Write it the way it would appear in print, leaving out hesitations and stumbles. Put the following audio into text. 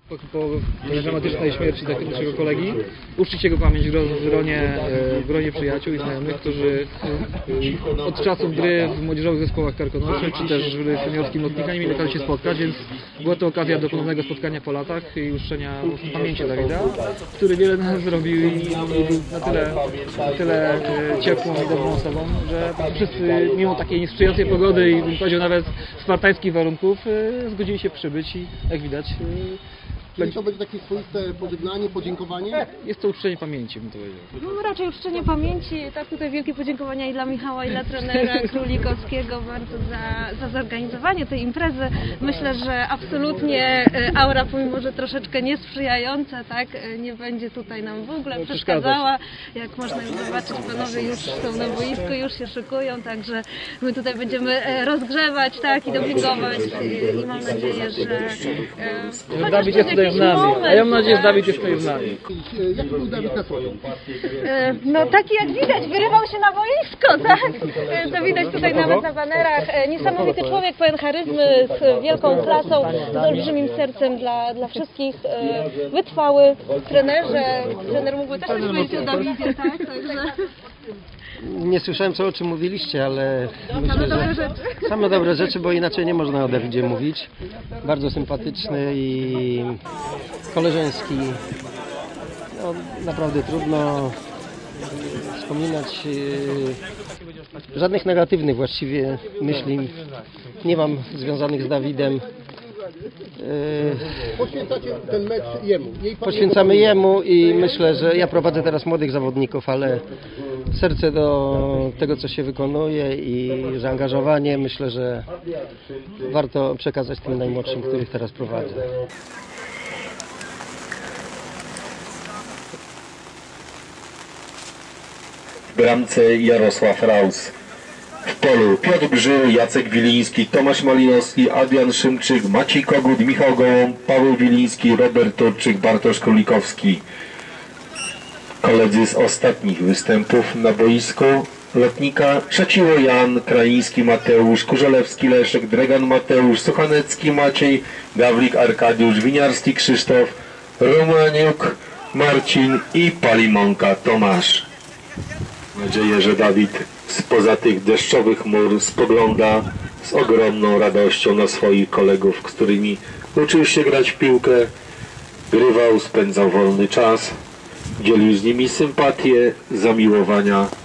po dramatycznej śmierci naszego kolegi uczcić jego pamięć w gronie przyjaciół i znajomych, którzy od czasów gry w młodzieżowych zespołach karkonoszych czy też w seniorskim Lotnika nie mieli okazji się spotkać, więc była to okazja do ponownego spotkania po latach i uczczenia pamięci Dawida, który wiele nas zrobił i był na tyle ciepłą i dobrą osobą, że wszyscy mimo takiej niesprzyjającej pogody i bym powiedział nawet spartańskich warunków zgodzili się przybyć i jak widać Czyli to będzie takie swoiste pożegnanie, podziękowanie? jest to uczczenie pamięci, bym to powiedział. No raczej uczczenie pamięci, tak tutaj wielkie podziękowania i dla Michała, i dla trenera Królikowskiego bardzo za zorganizowanie tej imprezy. Myślę, że absolutnie aura, pomimo że troszeczkę niesprzyjająca, tak, nie będzie tutaj nam w ogóle przeszkadzała. Jak można już zobaczyć, panowie już są na boisku, już się szykują, także my tutaj będziemy rozgrzewać, tak, i dopingować i mam nadzieję, że Dawid jest tutaj z nami, a ja mam nadzieję, że Dawid jest tutaj z nami. Jak był Dawid na słowie? No taki jak widać, wyrywał się na boisko, tak? To widać tutaj nawet na banerach. Niesamowity człowiek, pełen charyzmy, z wielką klasą, z olbrzymim sercem dla wszystkich. Wytrwały trener mógłby też coś powiedzieć o Dawidzie, tak? Także... Nie słyszałem, o czym mówiliście, ale myślę, że same dobre rzeczy, bo inaczej nie można o Dawidzie mówić. Bardzo sympatyczny i koleżeński. No, naprawdę trudno wspominać żadnych negatywnych właściwie myśli nie mam związanych z Dawidem. Poświęcacie ten mecz jemu? Poświęcamy jemu i myślę, że ja prowadzę teraz młodych zawodników, ale serce do tego, co się wykonuje i zaangażowanie, myślę, że warto przekazać tym najmłodszym, których teraz prowadzę. W bramce Jarosław Raus. W polu Piotr Grzył, Jacek Wiliński, Tomasz Malinowski, Adrian Szymczyk, Maciej Kogut, Michał Gołąb, Paweł Wiliński, Robert Turczyk, Bartosz Królikowski. Koledzy z ostatnich występów na boisku Lotnika: Szaciło Jan, Kraiński Mateusz, Kurzelewski Leszek, Dregan Mateusz, Suchanecki Maciej, Gawlik Arkadiusz, Winiarski Krzysztof, Romaniuk Marcin i Palimonka Tomasz. Mam nadzieję, że Dawid spoza tych deszczowych chmur spogląda z ogromną radością na swoich kolegów, z którymi uczył się grać w piłkę, grywał, spędzał wolny czas, dzielił z nimi sympatię, zamiłowania